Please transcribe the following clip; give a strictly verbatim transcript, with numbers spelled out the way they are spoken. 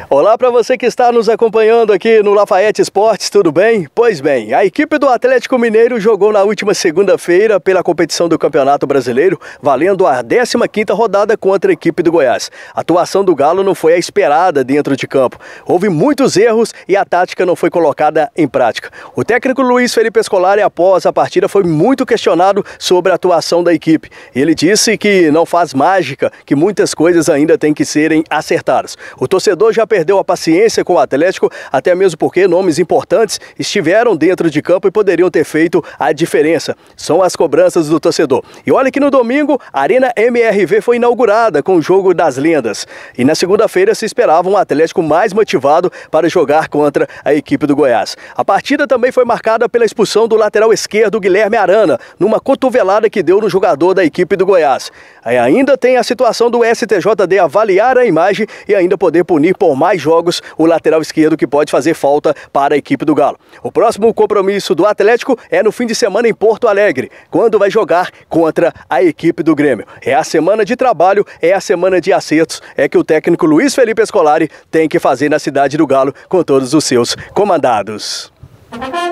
Olá para você que está nos acompanhando aqui no Lafayette Esportes, tudo bem? Pois bem, a equipe do Atlético Mineiro jogou na última segunda-feira pela competição do Campeonato Brasileiro, valendo a décima quinta rodada contra a equipe do Goiás. A atuação do Galo não foi a esperada dentro de campo. Houve muitos erros e a tática não foi colocada em prática. O técnico Luiz Felipe Scolari, após a partida, foi muito questionado sobre a atuação da equipe. Ele disse que não faz mágica, que muitas coisas ainda têm que serem acertadas. O torcedor já perdeu a paciência com o Atlético, até mesmo porque nomes importantes estiveram dentro de campo e poderiam ter feito a diferença. São as cobranças do torcedor. E olha que no domingo, a Arena M R V foi inaugurada com o jogo das lendas. E na segunda-feira se esperava um Atlético mais motivado para jogar contra a equipe do Goiás. A partida também foi marcada pela expulsão do lateral esquerdo Guilherme Arana, numa cotovelada que deu no jogador da equipe do Goiás. Aí ainda tem a situação do S T J D avaliar a imagem e ainda poder punir por mais jogos o lateral esquerdo, que pode fazer falta para a equipe do Galo. O próximo compromisso do Atlético é no fim de semana em Porto Alegre, quando vai jogar contra a equipe do Grêmio. É a semana de trabalho, é a semana de acertos, é que o técnico Luiz Felipe Scolari tem que fazer na cidade do Galo com todos os seus comandados.